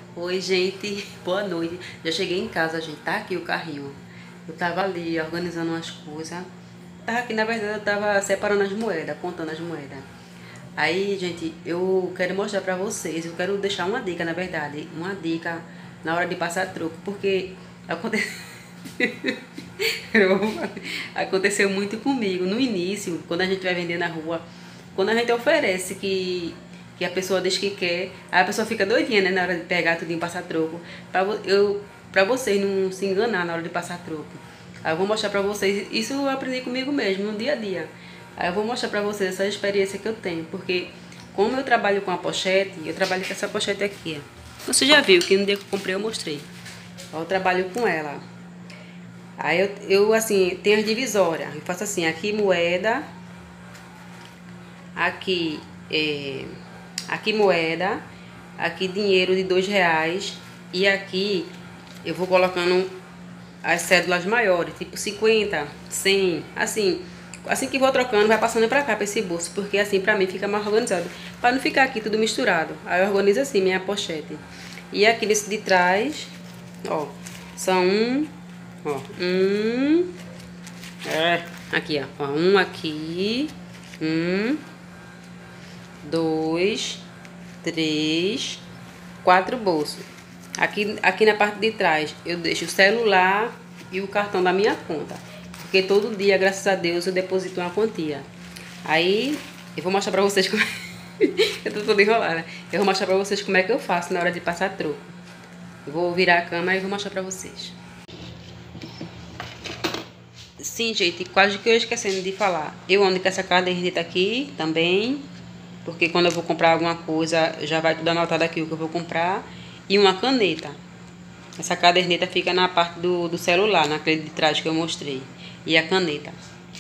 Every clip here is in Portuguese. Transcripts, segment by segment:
Oi, gente, boa noite. Já cheguei em casa, gente. Tá aqui o carrinho. Eu tava ali organizando umas coisas. Tava aqui, na verdade, eu tava separando as moedas, contando as moedas. Aí, gente, eu quero mostrar pra vocês. Eu quero deixar uma dica, na verdade. Uma dica na hora de passar troco. Porque aconteceu. Aconteceu muito comigo. No início, quando a gente vai vender na rua, quando a gente oferece que a pessoa diz que quer, aí a pessoa fica doidinha, né, na hora de pegar tudo e passar troco. Pra vocês não se enganar na hora de passar troco. Aí eu vou mostrar pra vocês, isso eu aprendi comigo mesmo, no dia a dia. Aí eu vou mostrar pra vocês essa experiência que eu tenho, porque como eu trabalho com a pochete, eu trabalho com essa pochete aqui, ó. Você já viu que no dia que eu comprei eu mostrei. Ó, eu trabalho com ela. Aí eu assim, tenho as divisórias. Eu faço assim, aqui moeda, aqui aqui moeda, aqui dinheiro de R$ 2 e aqui eu vou colocando as cédulas maiores, tipo 50, 100, assim que vou trocando, vai passando pra cá, pra esse bolso, porque assim pra mim fica mais organizado, pra não ficar aqui tudo misturado. Aí eu organizo assim minha pochete. E aqui nesse de trás, ó, são aqui, ó, um aqui, 2, 3, 4 bolsos. Aqui na parte de trás eu deixo o celular e o cartão da minha conta, porque todo dia, graças a Deus, eu deposito uma quantia. Aí eu vou mostrar pra vocês como eu tô toda enrolada. Eu vou mostrar pra vocês como é que eu faço na hora de passar troco. Eu vou virar a câmera e vou mostrar pra vocês. Sim, gente, quase que eu esquecendo de falar. Eu ando com essa caderneta aqui também, porque quando eu vou comprar alguma coisa, já vai tudo anotado aqui o que eu vou comprar. E uma caneta. Essa caderneta fica na parte do celular, naquele de trás que eu mostrei. E a caneta.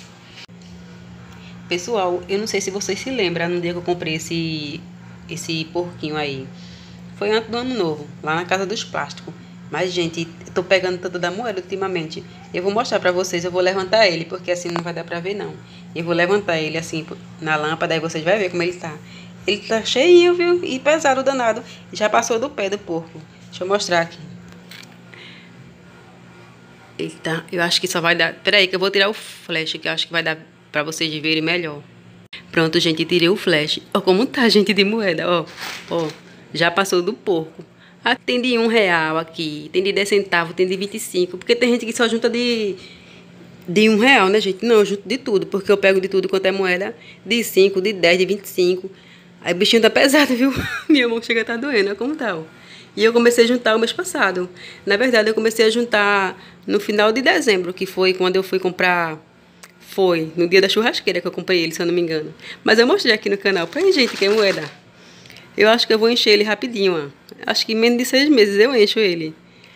Pessoal, eu não sei se vocês se lembram no dia que eu comprei esse porquinho aí. Foi antes do ano novo, lá na Casa dos Plásticos. Mas, gente, eu tô pegando tanto da moeda ultimamente. Eu vou mostrar pra vocês, eu vou levantar ele, porque assim não vai dar pra ver, não. Eu vou levantar ele assim na lâmpada, aí vocês vão ver como ele tá. Ele tá cheinho, viu? E pesado, danado. Já passou do pé do porco. Deixa eu mostrar aqui. Eita, eu acho que só vai dar... Peraí, que eu vou tirar o flash, que eu acho que vai dar pra vocês verem melhor. Pronto, gente, tirei o flash. Ó como tá, gente, de moeda, ó. Ó, já passou do porco. Aqui tem de R$ 1 aqui, tem de 10 centavos, tem de 25. Porque tem gente que só junta de R$ 1, né, gente? Não, eu junto de tudo, porque eu pego de tudo quanto é moeda. De 5, de 10, de 25. Aí o bichinho tá pesado, viu? Minha mão chega a tá doendo, olha como tá, ó. E eu comecei a juntar o mês passado. Na verdade, eu comecei a juntar no final de dezembro, que foi quando eu fui comprar... Foi no dia da churrasqueira que eu comprei ele, se eu não me engano. Mas eu mostrei aqui no canal pra gente que é moeda. Eu acho que eu vou encher ele rapidinho, ó. Acho que em menos de 6 meses eu encho ele.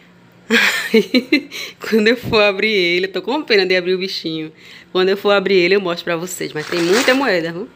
Quando eu for abrir ele, eu tô com pena de abrir o bichinho. Quando eu for abrir ele, eu mostro pra vocês. Mas tem muita moeda, viu?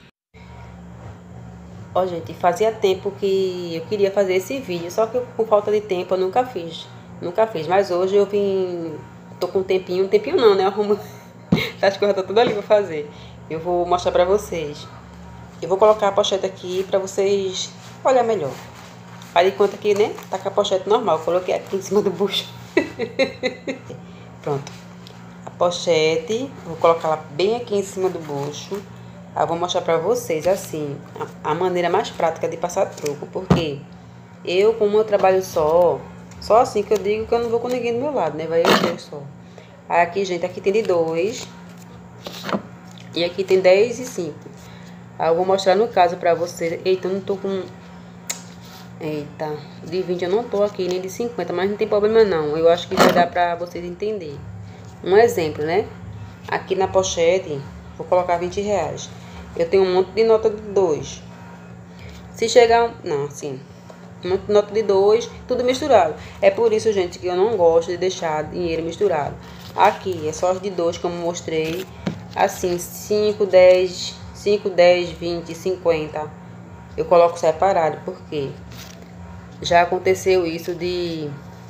Ó, gente, fazia tempo que eu queria fazer esse vídeo, só que por falta de tempo eu nunca fiz. Nunca fiz, mas hoje eu vim... Tô com um tempinho não, né? Arrumo... As coisas tá tudo ali pra fazer. Eu vou mostrar pra vocês. Eu vou colocar a pochete aqui pra vocês olhar melhor. Faz de conta que, né? Tá com a pochete normal. Eu coloquei aqui em cima do bucho. Pronto. A pochete, vou colocar ela bem aqui em cima do bucho. Eu vou mostrar pra vocês, assim, a maneira mais prática de passar troco. Porque eu, como eu trabalho só assim que eu digo que eu não vou com ninguém do meu lado, né? Vai eu só. Aí aqui, gente, aqui tem de 2. E aqui tem 10 e 5. Aí eu vou mostrar no caso pra vocês. Eita, eu não tô com... Eita, de 20 eu não tô aqui, nem de 50, mas não tem problema não. Eu acho que vai dar pra vocês entenderem. Um exemplo, né? Aqui na pochete, vou colocar R$ 20. Eu tenho um monte de nota de 2. Se chegar... Não, assim... Um monte de nota de 2, tudo misturado. É por isso, gente, que eu não gosto de deixar dinheiro misturado. Aqui, é só as de 2, como eu mostrei. Assim, 5, 10, 20, 50. Eu coloco separado, porque já aconteceu isso de...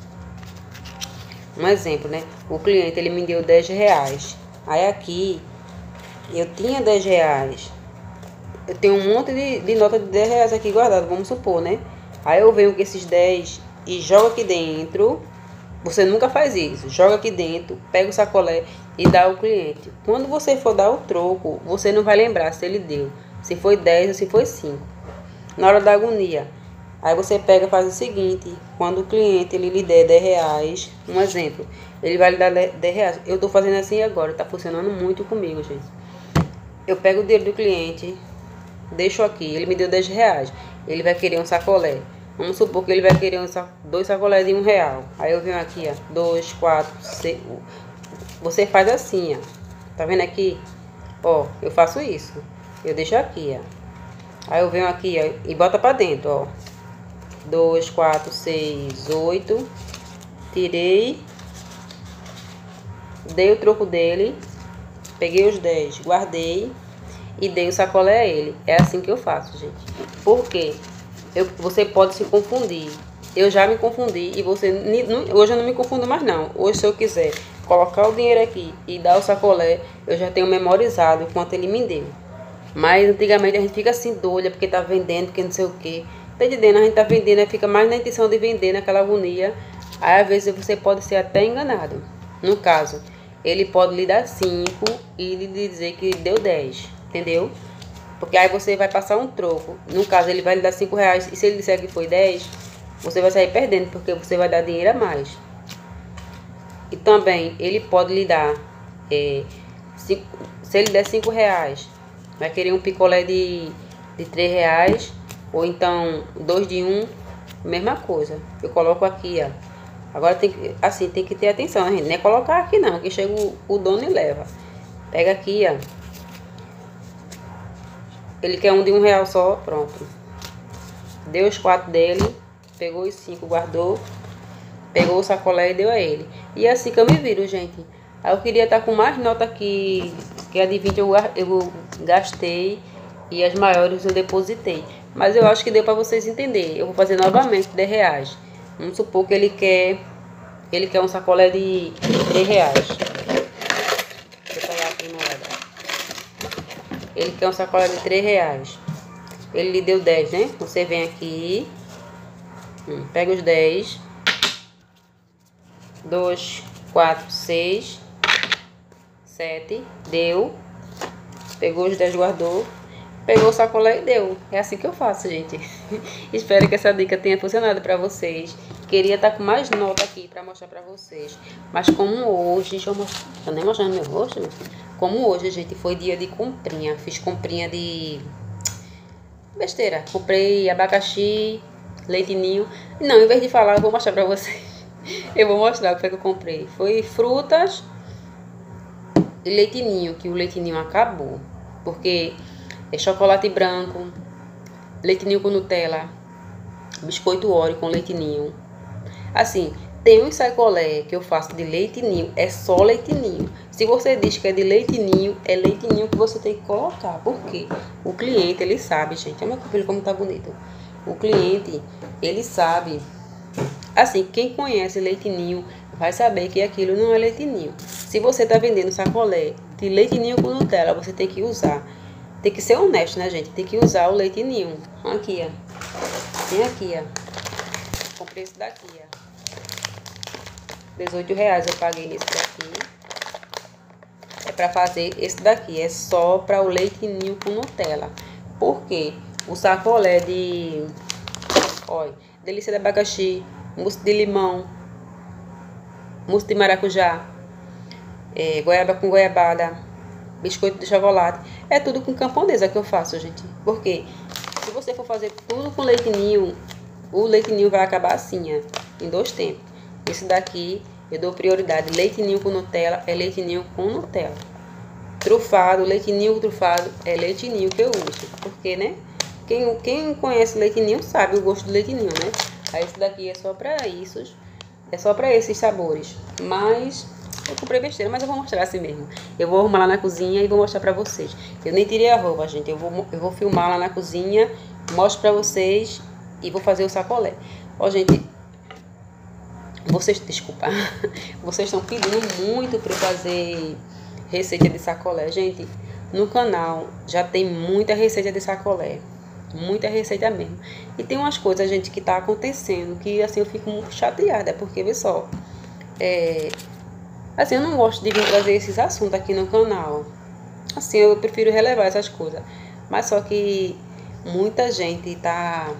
Um exemplo, né? O cliente, ele me deu R$ 10. Aí aqui, eu tinha R$ 10. Eu tenho um monte de nota de R$ 10 aqui guardado, vamos supor, né? Aí eu venho com esses 10 e jogo aqui dentro. Você nunca faz isso. Joga aqui dentro, pega o sacolé e dá ao cliente. Quando você for dar o troco, você não vai lembrar se ele deu, se foi 10 ou se foi 5. Na hora da agonia, aí você pega e faz o seguinte: quando o cliente ele lhe der 10 reais, um exemplo, ele vai lhe dar 10 reais. Eu tô fazendo assim agora, tá funcionando muito comigo, gente. Eu pego o dinheiro do cliente, deixo aqui, ele me deu 10 reais, ele vai querer um sacolé. Vamos supor que ele vai querer dois sacolés de R$1. Aí eu venho aqui, ó, 2, 4, 6. Você faz assim, ó. Tá vendo aqui? Ó, eu faço isso. Eu deixo aqui, ó. Aí eu venho aqui, ó, e bota pra dentro, ó. 2, 4, 6, 8. Tirei. Dei o troco dele. Peguei os 10, guardei. E dei o sacolé a ele. É assim que eu faço, gente. Por quê? Você pode se confundir. Eu já me confundi e hoje eu não me confundo mais não. Hoje, se eu quiser colocar o dinheiro aqui e dar o sacolé, eu já tenho memorizado quanto ele me deu. Mas antigamente a gente fica assim doida porque tá vendendo, porque não sei o que. Tá entendendo? A gente tá vendendo, fica mais na intenção de vender, naquela agonia. Aí às vezes você pode ser até enganado. No caso, ele pode lhe dar 5 e lhe dizer que deu 10, entendeu? Porque aí você vai passar um troco. No caso, ele vai lhe dar 5 reais. E se ele disser que foi 10, você vai sair perdendo, porque você vai dar dinheiro a mais. E também, ele pode lhe dar... se ele der 5 reais, vai querer um picolé de 3 reais. Ou então, 2 de 1. Mesma coisa. Eu coloco aqui, ó. Agora, tem que ter atenção, gente. Não é colocar aqui, não. Que chega o dono e leva. Pega aqui, ó. Ele quer um de R$1 só, pronto. Deu os 4 dele, pegou os 5, guardou, pegou o sacolé e deu a ele. E é assim que eu me viro, gente. Aí eu queria estar com mais nota aqui, que a de 20 eu gastei e as maiores eu depositei. Mas eu acho que deu para vocês entenderem. Eu vou fazer novamente 10 reais. Vamos supor que ele quer um sacolé de 3 reais. Deixa eu pegar aqui no moeda. Ele quer um sacolé de 3 reais. Ele lhe deu 10, né? Você vem aqui. Pega os 10. 2, 4, 6, 7. Deu. Pegou os 10, guardou. Pegou o sacolé e deu. É assim que eu faço, gente. Espero que essa dica tenha funcionado pra vocês. Queria estar com mais nota aqui pra mostrar pra vocês. Mas como hoje... Deixa eu mostrar. Tô nem mostrando meu rosto, meu filho. Como hoje, gente, foi dia de comprinha. Fiz comprinha de... besteira. Comprei abacaxi, leite ninho. Não, em vez de falar, eu vou mostrar pra vocês. Eu vou mostrar o que foi que eu comprei. Foi frutas e leite ninho, que o leite ninho acabou. Porque é chocolate branco, leite ninho com Nutella, biscoito Oreo com leite ninho. Assim, tem um sacolé que eu faço de leite ninho, é só leite ninho. Se você diz que é de leite ninho, é leite ninho que você tem que colocar. Por quê? O cliente, ele sabe, gente. Olha meu cabelo como tá bonito. O cliente, ele sabe. Assim, quem conhece leite ninho vai saber que aquilo não é leite ninho. Se você tá vendendo sacolé de leite ninho com Nutella, você tem que usar. Tem que ser honesto, né, gente? Tem que usar o leite ninho. Aqui, ó. Tem aqui, ó. Comprei esse daqui, ó. 18 reais eu paguei nesse daqui. É pra fazer esse daqui. É só pra o leite ninho com Nutella. Por quê? O sacolé de... olha, delícia de abacaxi, mousse de limão, mousse de maracujá, goiaba com goiabada, biscoito de chocolate. É tudo com camponesa que eu faço, gente. Porque se você for fazer tudo com leite ninho, o leite ninho vai acabar assim, ó, em 2 tempos. Esse daqui eu dou prioridade. Leite ninho com Nutella é leite ninho com Nutella. Trufado, leite ninho trufado é leite ninho que eu uso. Porque, né? Quem conhece leite ninho sabe o gosto do leite ninho, né? Aí esse daqui é só pra isso. É só pra esses sabores. Mas eu comprei besteira, mas eu vou mostrar assim mesmo. Eu vou arrumar lá na cozinha e vou mostrar pra vocês. Eu nem tirei a roupa, gente. Eu vou filmar lá na cozinha, mostro pra vocês e vou fazer o sacolé. Ó, gente, desculpa. Vocês estão pedindo muito pra eu fazer receita de sacolé. Gente, no canal já tem muita receita de sacolé. Muita receita mesmo. E tem umas coisas, gente, que tá acontecendo que, assim, eu fico muito chateada, porque, vê só, assim, eu não gosto de vir trazer esses assuntos aqui no canal. Assim, eu prefiro relevar essas coisas. Mas só que muita gente tá...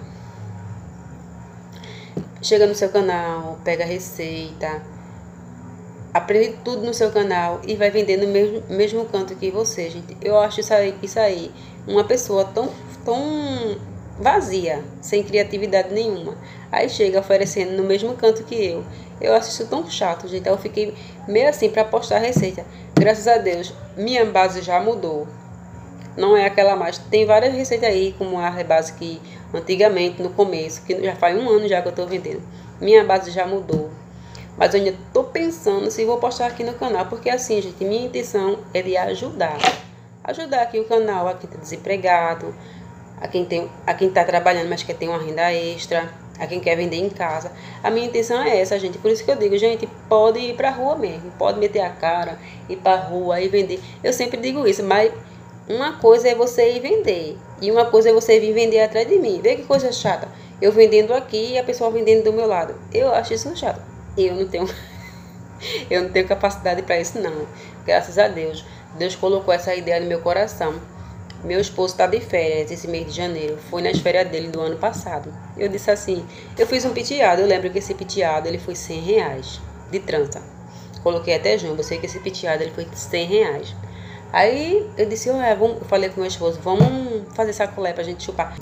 chega no seu canal, pega receita, aprende tudo no seu canal e vai vender no mesmo canto que você, gente. Eu acho isso aí uma pessoa tão vazia, sem criatividade nenhuma. Aí chega oferecendo no mesmo canto que eu. Eu acho isso tão chato, gente. Aí eu fiquei meio assim para postar receita. Graças a Deus, minha base já mudou. Não é aquela mais. Tem várias receitas aí, como a base que antigamente, no começo, que já faz 1 ano já que eu tô vendendo. Minha base já mudou. Mas eu ainda tô pensando se vou postar aqui no canal. Porque assim, gente, minha intenção é de ajudar. Ajudar aqui o canal, a quem tá desempregado, a quem tá trabalhando, mas quer ter uma renda extra, a quem quer vender em casa. A minha intenção é essa, gente. Por isso que eu digo, gente, pode ir pra rua mesmo. Pode meter a cara, ir pra rua e vender. Eu sempre digo isso, mas uma coisa é você ir vender. E uma coisa é você vir vender atrás de mim. Vê que coisa chata. Eu vendendo aqui e a pessoa vendendo do meu lado. Eu acho isso chato. Eu não tenho capacidade para isso, não. Graças a Deus. Deus colocou essa ideia no meu coração. Meu esposo está de férias esse mês de janeiro. Foi nas férias dele do ano passado. Eu disse assim, eu fiz um penteado. Eu lembro que esse penteado ele foi R$100 de trança. Coloquei até junto. Eu sei que esse penteado ele foi R$100. Aí eu disse, eu falei com meu esposo, vamos fazer sacolé pra gente chupar.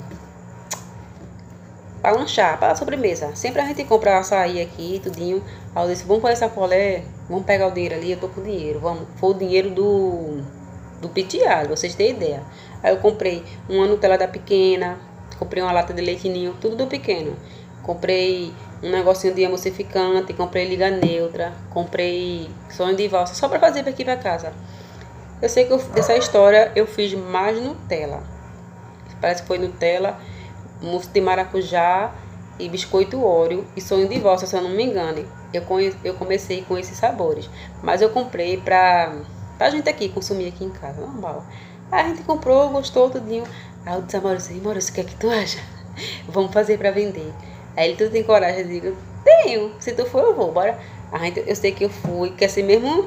Pra lanchar, pra sobremesa. Sempre a gente compra açaí aqui, tudinho. Aí eu disse, vamos fazer sacolé, vamos pegar o dinheiro ali, eu tô com dinheiro. Vamos. Foi o dinheiro do penteado, vocês terem ideia. Aí eu comprei uma Nutella da pequena, comprei uma lata de leite ninho, tudo do pequeno. Comprei um negocinho de emulsificante, comprei liga neutra, comprei sonho de valsa, só pra fazer aqui pra casa. Eu sei que dessa história eu fiz mais Nutella. Parece que foi Nutella, mousse de maracujá e biscoito Oreo e sonho de valsa, se eu não me engano. Eu comecei com esses sabores. Mas eu comprei pra gente aqui, consumir aqui em casa, normal. Aí a gente comprou, gostou, tudinho. Aí eu disse a Maurício, o que é que tu acha? Vamos fazer pra vender. Aí ele, tu tem coragem? Eu digo, tenho. Se tu for, eu vou, bora. Eu sei que eu fui, que assim mesmo...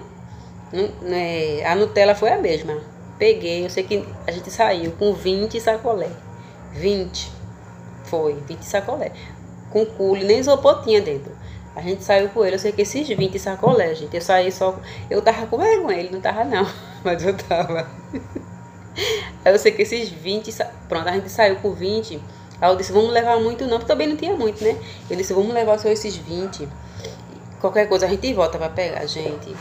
A Nutella foi a mesma. Peguei, eu sei que a gente saiu com 20 sacolé. 20 sacolé. Com cule, nem isopor tinha dentro. A gente saiu com ele, eu sei que esses 20 sacolé, gente. Eu saí só. Eu tava com vergonha, ele não tava não. Mas eu tava. Aí eu sei que esses 20. Pronto, a gente saiu com 20. Aí eu disse, vamos levar muito não, porque também não tinha muito, né? Eu disse, vamos levar só esses 20. Qualquer coisa a gente volta pra pegar, gente.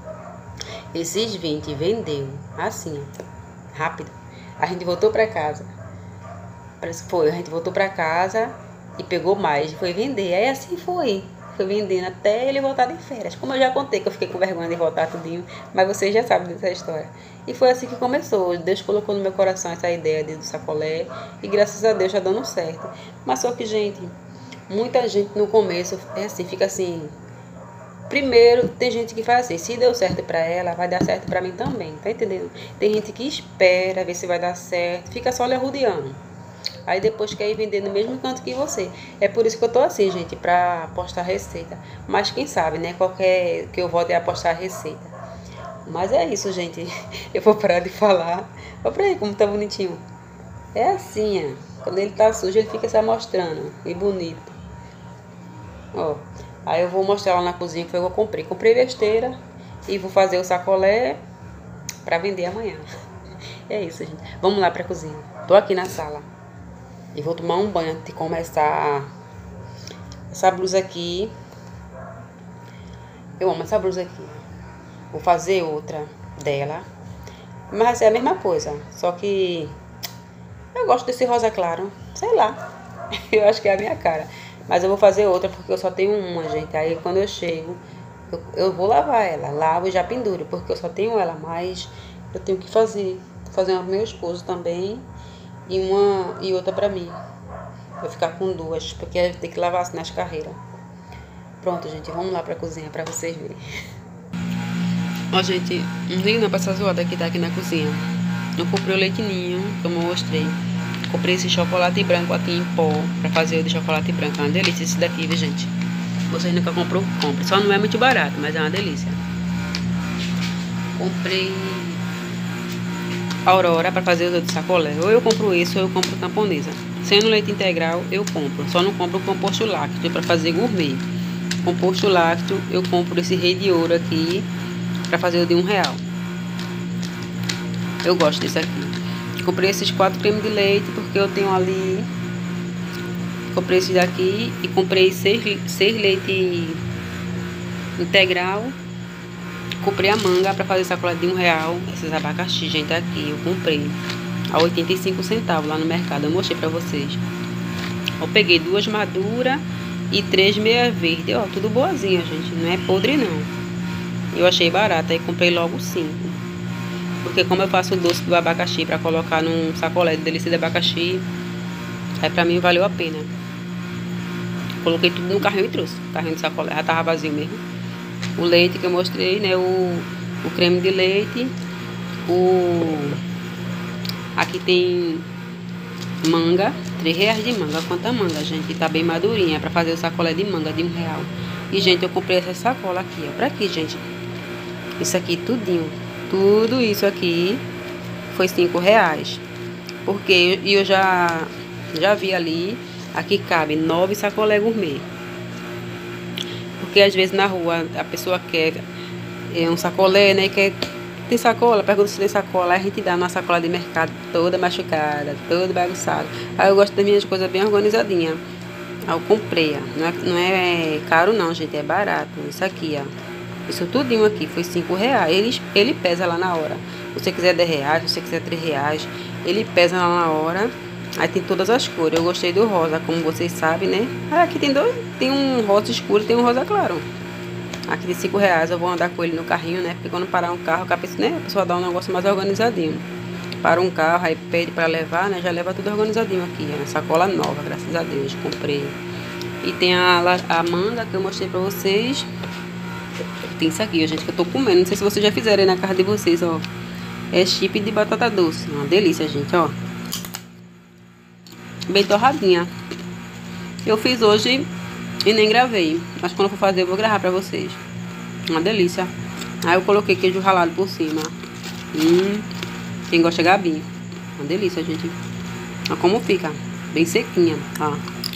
Esses 20 vendeu, assim, rápido. A gente voltou pra casa. Parece que foi, a gente voltou pra casa e pegou mais, foi vender. Aí assim foi vendendo até ele voltar de férias. Como eu já contei que eu fiquei com vergonha de voltar tudinho, mas vocês já sabem dessa história. E foi assim que começou. Deus colocou no meu coração essa ideia do sacolé e graças a Deus já dando certo. Mas só que, gente, muita gente no começo é assim, fica assim... Primeiro, tem gente que faz assim, se deu certo pra ela, vai dar certo pra mim também, tá entendendo? Tem gente que espera ver se vai dar certo, fica só lhe arrodeando. Aí depois quer ir vender no mesmo canto que você. É por isso que eu tô assim, gente, pra postar receita. Mas quem sabe, né, qualquer que eu volte a postar receita. Mas é isso, gente. Eu vou parar de falar. Olha pra aí como tá bonitinho. É assim, ó. Quando ele tá sujo, ele fica se amostrando. E bonito. Ó. Aí eu vou mostrar lá na cozinha que foi o que eu comprei. Comprei besteira e vou fazer o sacolé pra vender amanhã. É isso, gente. Vamos lá pra cozinha. Tô aqui na sala. E vou tomar um banho antes de começar essa blusa aqui. Eu amo essa blusa aqui. Vou fazer outra dela. Mas é a mesma coisa. Só que eu gosto desse rosa claro. Sei lá. Eu acho que é a minha cara. Mas eu vou fazer outra porque eu só tenho uma, gente. Aí quando eu chego, eu vou lavar ela. Lavo e já penduro, porque eu só tenho ela. Mas eu tenho que fazer. Vou fazer uma pro meu esposo também. E outra pra mim. Vou ficar com duas, porque eu tenho que lavar assim nas carreiras. Pronto, gente. Vamos lá pra cozinha pra vocês verem. Ó, gente. Não liga não pra essa zoada que tá aqui na cozinha. Eu comprei o leite ninho, como eu mostrei. Comprei esse chocolate branco aqui em pó pra fazer o de chocolate branco. É uma delícia esse daqui, viu, gente? Vocês nunca comprou, compre. Só não é muito barato, mas é uma delícia. Comprei Aurora pra fazer o outro sacolé. Ou eu compro esse ou eu compro camponesa. Sendo leite integral, eu compro. Só não compro o composto lácteo pra fazer gourmet. Composto lácteo, eu compro esse rei de ouro aqui pra fazer o de R$1. Eu gosto desse aqui. Comprei esses 4 cremes de leite porque eu tenho ali. Comprei esses daqui e comprei 6 leite integral. Comprei a manga pra fazer sacola de R$1. Esses abacaxi, gente, aqui eu comprei a 85 centavos lá no mercado. Eu mostrei pra vocês. Eu peguei 2 maduras e 3 meia verde. Ó, tudo boazinha, gente. Não é podre, não. Eu achei barato, aí comprei logo 5. Porque como eu faço o doce do abacaxi pra colocar num sacolé de delícia de abacaxi, aí pra mim valeu a pena. Coloquei tudo no carrinho e trouxe. O carrinho de sacolé já tava vazio mesmo. O leite que eu mostrei, né? O creme de leite. Aqui tem manga. R$3 de manga. Quanta manga, gente? Tá bem madurinha pra fazer o sacolé de manga de R$1. E, gente, eu comprei essa sacola aqui, ó. Pra aqui, gente. Isso aqui tudinho. Tudo isso aqui foi R$5. Porque eu já vi ali. Aqui cabe 9 sacolé gourmet. Porque às vezes na rua a pessoa quer um sacolé, né? Tem sacola, pergunta se tem sacola. Aí a gente dá uma sacola de mercado toda machucada, toda bagunçada. Aí eu gosto das minhas coisas bem organizadinhas. Aí eu comprei, ó. Não é caro não, gente, é barato. Isso aqui, ó. Isso tudinho aqui foi R$5. Ele pesa lá na hora. Se você quiser R$10, se você quiser R$3, ele pesa lá na hora. Aí tem todas as cores. Eu gostei do rosa, como vocês sabem, né? Ah, aqui tem um rosa escuro e tem um rosa claro. Aqui de R$5. Eu vou andar com ele no carrinho, né? Porque quando parar um carro, a pessoa dá um negócio mais organizadinho. Para um carro, aí pede para levar, né? Já leva tudo organizadinho aqui. É uma sacola nova, graças a Deus. Comprei. E tem a manga que eu mostrei pra vocês. Tem isso aqui, gente, que eu tô comendo. Não sei se vocês já fizeram aí na casa de vocês, ó. É chip de batata doce. Uma delícia, gente, ó. Bem torradinha. Eu fiz hoje e nem gravei. Mas quando eu for fazer, eu vou gravar pra vocês. Uma delícia. Aí eu coloquei queijo ralado por cima. Quem gosta é Gabi. Uma delícia, gente. Olha como fica. Bem sequinha, ó.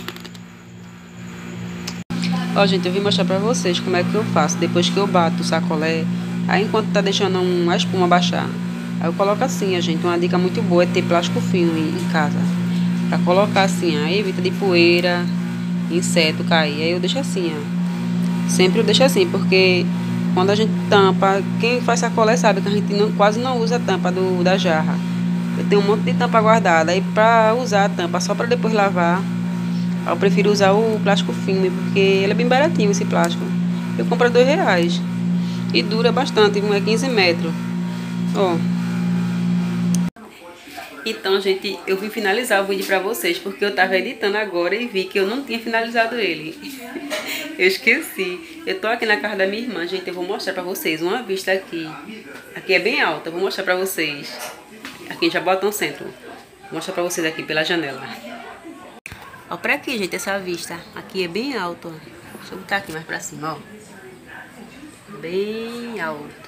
Ó, gente, eu vim mostrar pra vocês como é que eu faço. Depois que eu bato o sacolé, aí enquanto tá deixando a espuma baixar, aí eu coloco assim, gente. Uma dica muito boa é ter plástico fino em casa. Pra colocar assim, aí evita de poeira, inseto cair. Aí eu deixo assim, ó. Sempre eu deixo assim, porque quando a gente tampa, quem faz sacolé sabe que a gente quase não usa a tampa da jarra. Eu tenho um monte de tampa guardada. Aí pra usar a tampa só pra depois lavar, eu prefiro usar o plástico filme, porque ele é bem baratinho, esse plástico. Eu compro R$2. E dura bastante, é 15 metros. Ó. Então, gente, eu vim finalizar o vídeo pra vocês, porque eu tava editando agora e vi que eu não tinha finalizado ele. Eu esqueci. Eu tô aqui na casa da minha irmã, gente, eu vou mostrar pra vocês uma vista aqui. Aqui é bem alta, eu vou mostrar pra vocês. Aqui em Jaboatão Centro. Vou mostrar pra vocês aqui pela janela. Ó, pra aqui, gente, essa vista. Aqui é bem alto, ó. Deixa eu botar aqui mais pra cima, ó. Bem alto.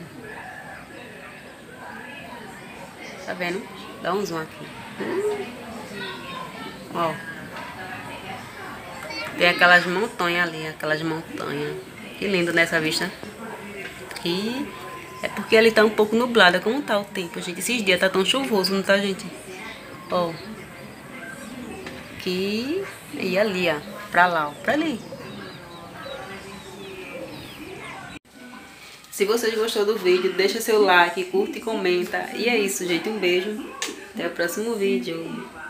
Tá vendo? Dá um zoom aqui. Ó. Tem aquelas montanhas ali, aquelas montanhas. Que lindo nessa vista. E é porque ali tá um pouco nublada. Como tá o tempo, gente? Esses dias tá tão chuvoso, não tá, gente? Ó. Aqui e ali, ó. Pra lá, ó. Pra ali. Se vocês gostou do vídeo, deixa seu like, curte e comenta. E é isso, gente. Um beijo. Até o próximo vídeo.